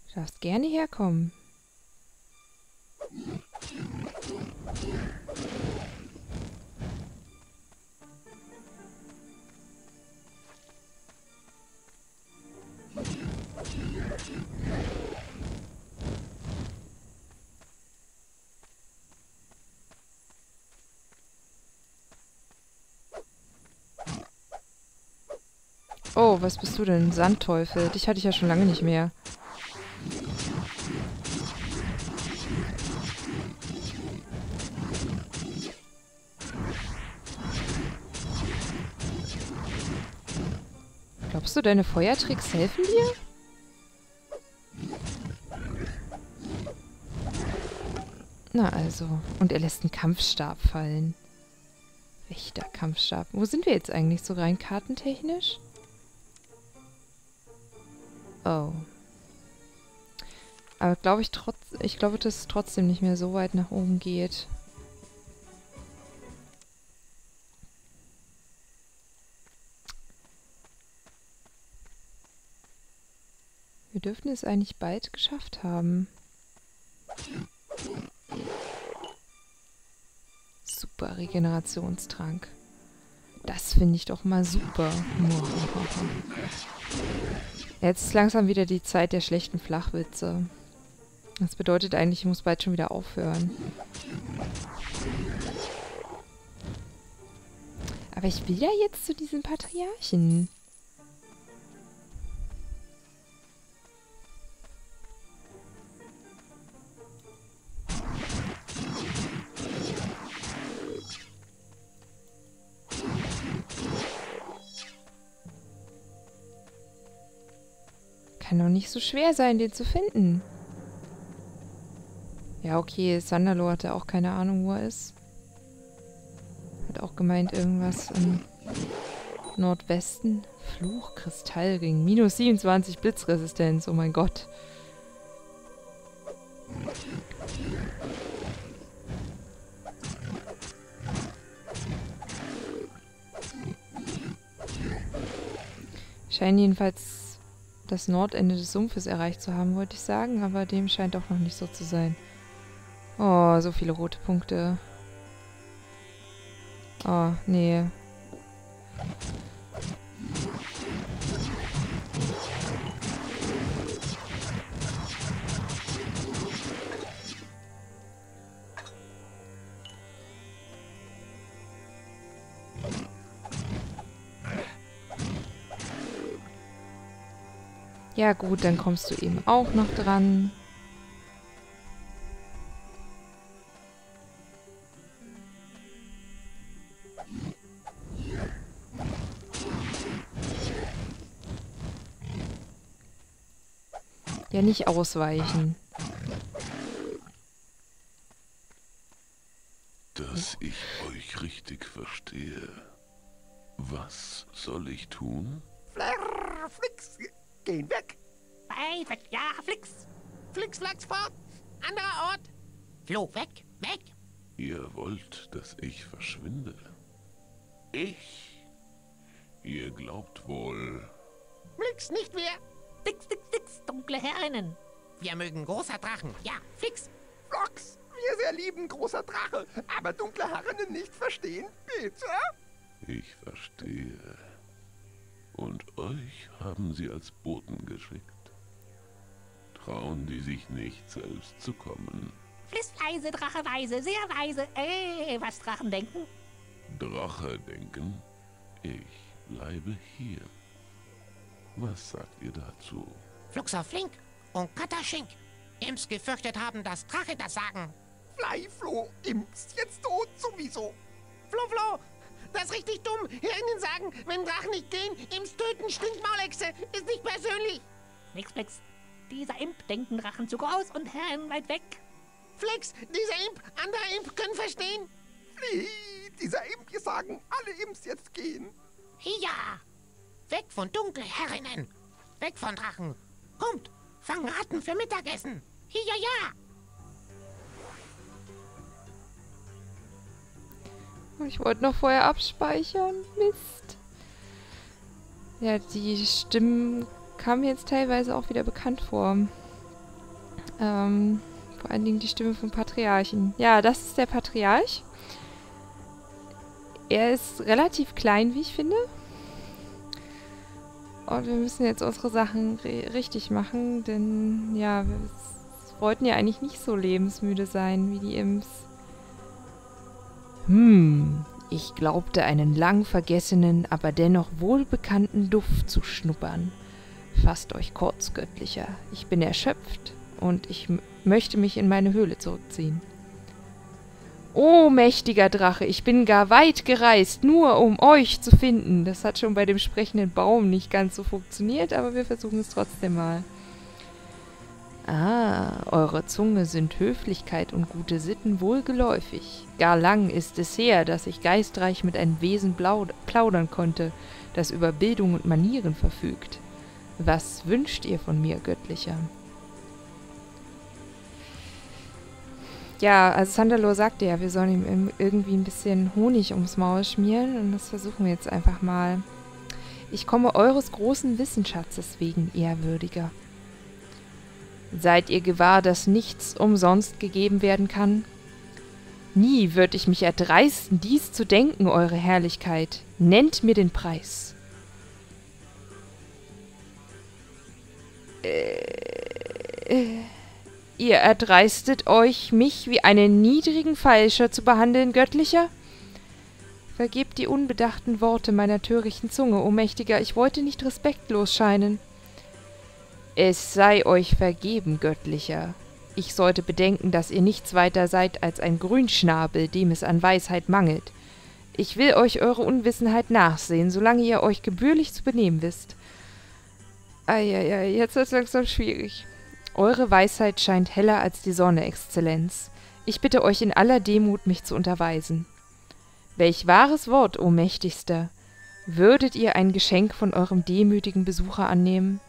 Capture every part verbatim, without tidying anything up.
Du darfst gerne herkommen. Oh, was bist du denn? Sandteufel. Dich hatte ich ja schon lange nicht mehr. Glaubst du, deine Feuertricks helfen dir? Na also. Und er lässt einen Kampfstab fallen. Wächter-Kampfstab. Wo sind wir jetzt eigentlich so rein kartentechnisch? Oh. Aber glaube ich trotz, ich glaube, dass es trotzdem nicht mehr so weit nach oben geht. Wir dürften es eigentlich bald geschafft haben. Super Regenerationstrank. Das finde ich doch mal super. Jetzt ist langsam wieder die Zeit der schlechten Flachwitze. Das bedeutet eigentlich, ich muss bald schon wieder aufhören. Aber ich will ja jetzt zu diesem Patriarchen. Kann doch nicht so schwer sein, den zu finden. Ja, okay, Sandalo hatte auch keine Ahnung, wo er ist. Hat auch gemeint, irgendwas im Nordwesten. Fluch, Kristallring. Minus siebenundzwanzig Blitzresistenz, oh mein Gott. Scheinen jedenfalls das Nordende des Sumpfes erreicht zu haben, wollte ich sagen, aber dem scheint auch noch nicht so zu sein. Oh, so viele rote Punkte. Oh, nee. Ja gut, dann kommst du eben auch noch dran. Ja, nicht ausweichen. Dass ich euch richtig verstehe. Was soll ich tun? Flarr, Flix, gehen weg. Weit weg, ja, Flix. Flix, Flax, fort. Anderer Ort. Flo, weg, weg. Ihr wollt, dass ich verschwinde? Ich? Ihr glaubt wohl... Flix, nicht wir. Dix, dix, dix, dunkle Herrinnen. Wir mögen großer Drachen. Ja, Flix. Flox, wir sehr lieben, großer Drache. Aber dunkle Herrinnen nicht verstehen, bitte. Ich verstehe. Und euch haben sie als Boten geschickt. Trauen die sich nicht, selbst zu kommen. Fliss leise, Drache weise, sehr weise. Äh, was Drachen denken? Drache denken? Ich bleibe hier. Was sagt ihr dazu? Fluxer Flink und Kataschink. Imps gefürchtet haben, dass Drache das sagen. Fly, Flo, Imps, jetzt tot sowieso. Flo, Flo, das ist richtig dumm. Herinnen sagen, wenn Drachen nicht gehen, Imps töten, Stinkmaulechse. Ist nicht persönlich. Nix, Flix. Dieser Imp denkt den Drachen zu groß und Herren weit weg. Flix, dieser Imp, andere Imp können verstehen. Flee, dieser Imp, wir sagen, alle Imps jetzt gehen. Ja, weg von dunkle Herrinnen. Weg von Drachen. Kommt, fang Ratten für Mittagessen. Ja, ja. Ich wollte noch vorher abspeichern. Mist. Ja, die Stimmen kamen jetzt teilweise auch wieder bekannt vor. Ähm, vor allen Dingen die Stimme vom Patriarchen. Ja, das ist der Patriarch. Er ist relativ klein, wie ich finde. Und wir müssen jetzt unsere Sachen richtig machen, denn ja, wir wollten ja eigentlich nicht so lebensmüde sein wie die Imps. Hm, ich glaubte einen lang vergessenen, aber dennoch wohlbekannten Duft zu schnuppern. Fasst euch kurz, Göttlicher. Ich bin erschöpft und ich m- möchte mich in meine Höhle zurückziehen. O mächtiger Drache, ich bin gar weit gereist, nur um euch zu finden. Das hat schon bei dem sprechenden Baum nicht ganz so funktioniert, aber wir versuchen es trotzdem mal. Ah, eure Zunge sind Höflichkeit und gute Sitten wohlgeläufig. Gar lang ist es her, dass ich geistreich mit einem Wesen plaudern konnte, das über Bildung und Manieren verfügt. Was wünscht ihr von mir, Göttlicher? Ja, also Sandalor sagte ja, wir sollen ihm irgendwie ein bisschen Honig ums Maul schmieren und das versuchen wir jetzt einfach mal. Ich komme eures großen Wissensschatzes wegen, Ehrwürdiger. Seid ihr gewahr, dass nichts umsonst gegeben werden kann? Nie würd ich mich erdreisten, dies zu denken, eure Herrlichkeit. Nennt mir den Preis. Äh... Ihr erdreistet euch, mich wie einen niedrigen Feilscher zu behandeln, Göttlicher? Vergebt die unbedachten Worte meiner törichten Zunge, o Mächtiger, ich wollte nicht respektlos scheinen. Es sei euch vergeben, Göttlicher. Ich sollte bedenken, dass ihr nichts weiter seid als ein Grünschnabel, dem es an Weisheit mangelt. Ich will euch eure Unwissenheit nachsehen, solange ihr euch gebührlich zu benehmen wisst. Eieiei, jetzt wird's langsam schwierig. Eure Weisheit scheint heller als die Sonne, Exzellenz. Ich bitte euch in aller Demut, mich zu unterweisen. Welch wahres Wort, o Mächtigster! Würdet ihr ein Geschenk von eurem demütigen Besucher annehmen?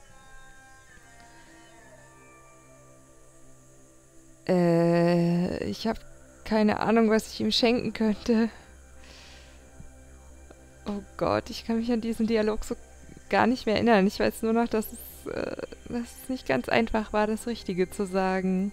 Äh, ich habe keine Ahnung, was ich ihm schenken könnte. Oh Gott, ich kann mich an diesen Dialog so gar nicht mehr erinnern. Ich weiß nur noch, dass es, äh, dass es nicht ganz einfach war, das Richtige zu sagen.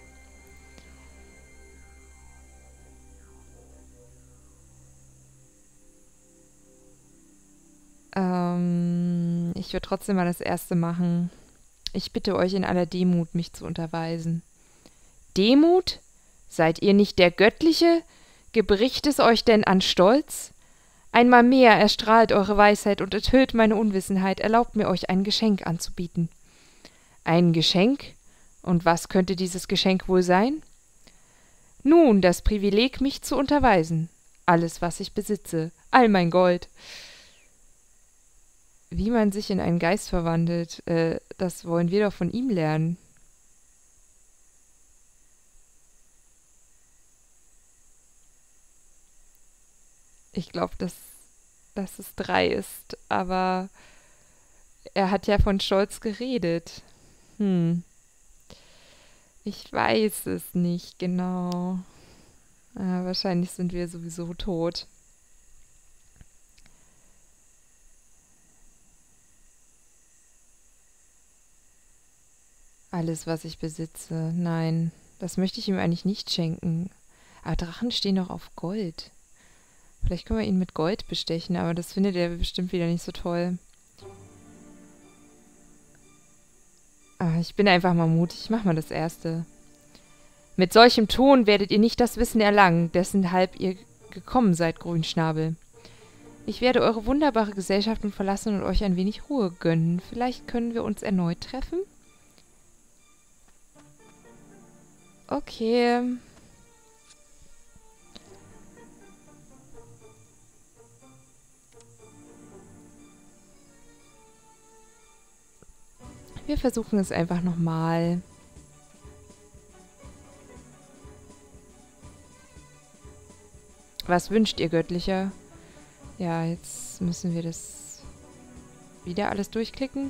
Ähm, ich würde trotzdem mal das Erste machen. Ich bitte euch in aller Demut, mich zu unterweisen. Demut? Seid ihr nicht der Göttliche? Gebricht es euch denn an Stolz? Einmal mehr erstrahlt eure Weisheit und enthüllt meine Unwissenheit, erlaubt mir, euch ein Geschenk anzubieten. Ein Geschenk? Und was könnte dieses Geschenk wohl sein? Nun, das Privileg, mich zu unterweisen. Alles, was ich besitze. All mein Gold. Wie man sich in einen Geist verwandelt, äh, das wollen wir doch von ihm lernen. Ich glaube, dass, dass es drei ist, aber er hat ja von Stolz geredet. Hm. Ich weiß es nicht genau. Ah, wahrscheinlich sind wir sowieso tot. Alles, was ich besitze. Nein, das möchte ich ihm eigentlich nicht schenken. Aber Drachen stehen doch auf Gold. Vielleicht können wir ihn mit Gold bestechen, aber das findet er bestimmt wieder nicht so toll. Ah, ich bin einfach mal mutig. Ich mach mal das Erste. Mit solchem Ton werdet ihr nicht das Wissen erlangen, dessen halb ihr gekommen seid, Grünschnabel. Ich werde eure wunderbare Gesellschaft nun verlassen und euch ein wenig Ruhe gönnen. Vielleicht können wir uns erneut treffen? Okay. Wir versuchen es einfach nochmal. Was wünscht ihr, Göttlicher? Ja, jetzt müssen wir das wieder alles durchklicken.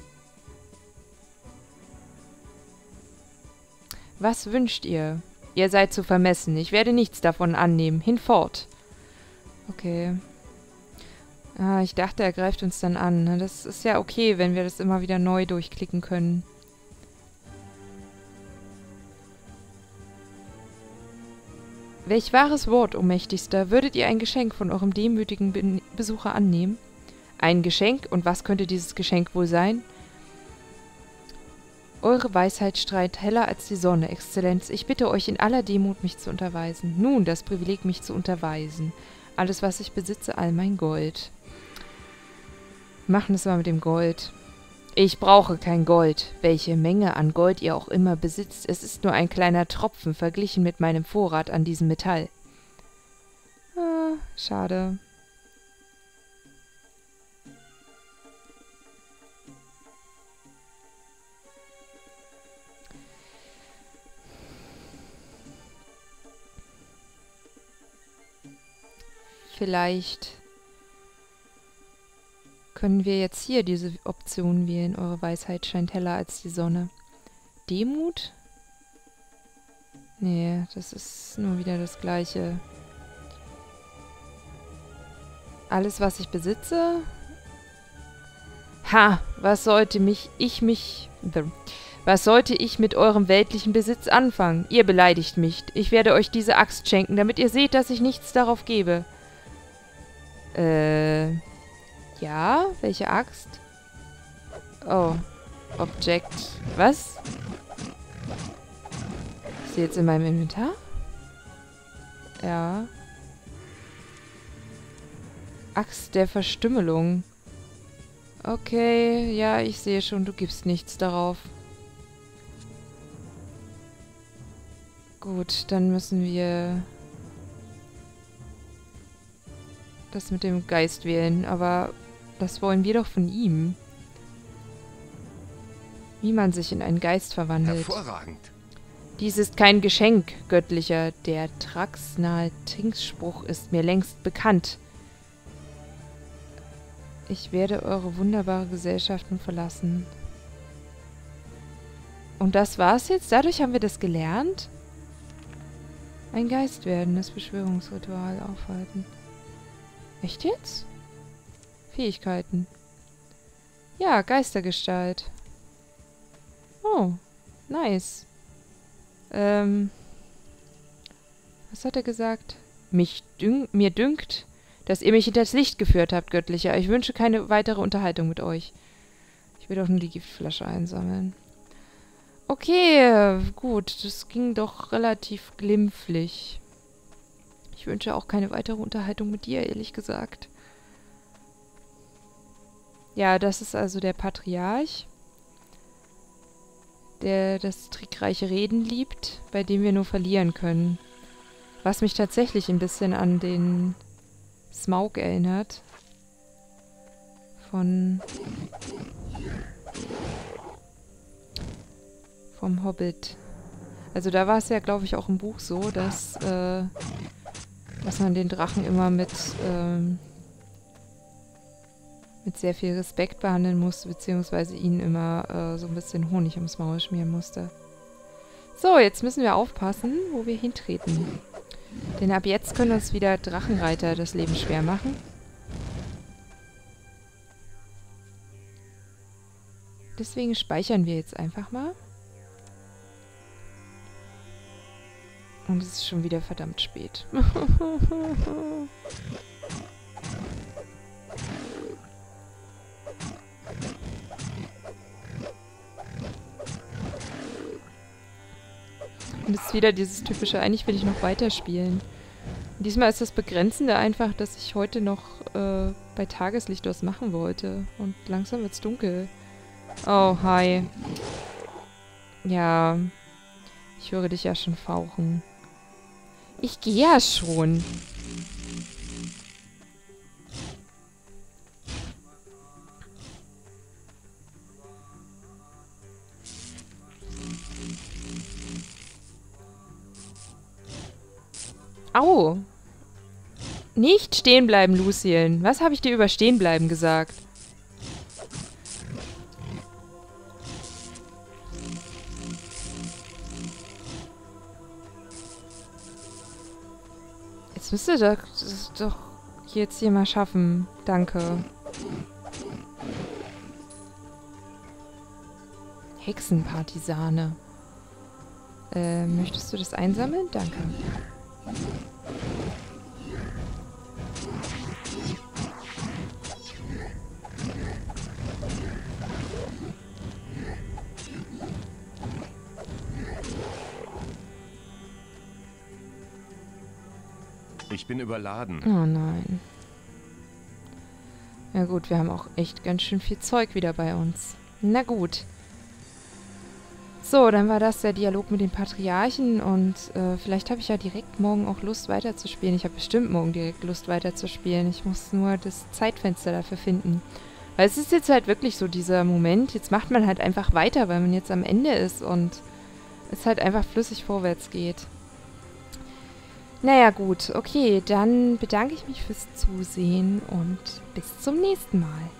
Was wünscht ihr? Ihr seid zu vermessen. Ich werde nichts davon annehmen. Hinfort. Okay. Ah, ich dachte, er greift uns dann an. Das ist ja okay, wenn wir das immer wieder neu durchklicken können. Welch wahres Wort, o Mächtigster, würdet ihr ein Geschenk von eurem demütigen Be Besucher annehmen? Ein Geschenk? Und was könnte dieses Geschenk wohl sein? Eure Weisheit strahlt heller als die Sonne, Exzellenz. Ich bitte euch in aller Demut, mich zu unterweisen. Nun, das Privileg, mich zu unterweisen. Alles, was ich besitze, all mein Gold. Wir machen das mal mit dem Gold. Ich brauche kein Gold. Welche Menge an Gold ihr auch immer besitzt, es ist nur ein kleiner Tropfen verglichen mit meinem Vorrat an diesem Metall. Ah, schade. Vielleicht können wir jetzt hier diese Option wählen. Eure Weisheit scheint heller als die Sonne. Demut? Nee, das ist nur wieder das Gleiche. Alles, was ich besitze? Ha! Was sollte mich, ich mich... Was sollte ich mit eurem weltlichen Besitz anfangen? Ihr beleidigt mich. Ich werde euch diese Axt schenken, damit ihr seht, dass ich nichts darauf gebe. Äh... Ja? Welche Axt? Oh. Object. Was? Ist sie jetzt in meinem Inventar? Ja. Axt der Verstümmelung. Okay, ja, ich sehe schon, du gibst nichts darauf. Gut, dann müssen wir das mit dem Geist wählen, aber das wollen wir doch von ihm. Wie man sich in einen Geist verwandelt. Hervorragend. Dies ist kein Geschenk, Göttlicher. Der Traxnal-Tingsspruch ist mir längst bekannt. Ich werde eure wunderbare Gesellschaft nun verlassen. Und das war's jetzt? Dadurch haben wir das gelernt? Ein Geist werden, das Beschwörungsritual aufhalten. Echt jetzt? Fähigkeiten. Ja, Geistergestalt. Oh, nice. Ähm. Was hat er gesagt? Mich dün mir dünkt, dass ihr mich hinters Licht geführt habt, Göttlicher. Ich wünsche keine weitere Unterhaltung mit euch. Ich will doch nur die Giftflasche einsammeln. Okay, gut. Das ging doch relativ glimpflich. Ich wünsche auch keine weitere Unterhaltung mit dir, ehrlich gesagt. Ja, das ist also der Patriarch, der das trickreiche Reden liebt, bei dem wir nur verlieren können. Was mich tatsächlich ein bisschen an den Smaug erinnert. Von... vom Hobbit. Also da war es ja, glaube ich, auch im Buch so, dass... Äh, dass man den Drachen immer mit, ähm, mit sehr viel Respekt behandeln musste, beziehungsweise ihn immer äh, so ein bisschen Honig ums Maul schmieren musste. So, jetzt müssen wir aufpassen, wo wir hintreten. Denn ab jetzt können uns wieder Drachenreiter das Leben schwer machen. Deswegen speichern wir jetzt einfach mal. Und es ist schon wieder verdammt spät. Und es ist wieder dieses typische, eigentlich will ich noch weiterspielen. Und diesmal ist das Begrenzende einfach, dass ich heute noch äh, bei Tageslicht was machen wollte. Und langsam wird's dunkel. Oh, hi. Ja, ich höre dich ja schon fauchen. Ich gehe ja schon. Au. Nicht stehen bleiben, Lucien. Was habe ich dir über stehen bleiben gesagt? Jetzt müsst ihr das doch jetzt hier mal schaffen. Danke. Hexenpartisane. Äh, möchtest du das einsammeln? Danke. Ich bin überladen. Oh nein. Ja gut, wir haben auch echt ganz schön viel Zeug wieder bei uns. Na gut. So, dann war das der Dialog mit den Patriarchen und äh, vielleicht habe ich ja direkt morgen auch Lust weiterzuspielen. Ich habe bestimmt morgen direkt Lust weiterzuspielen. Ich muss nur das Zeitfenster dafür finden. Weil es ist jetzt halt wirklich so dieser Moment, jetzt macht man halt einfach weiter, weil man jetzt am Ende ist und es halt einfach flüssig vorwärts geht. Naja gut, okay, dann bedanke ich mich fürs Zusehen und bis zum nächsten Mal.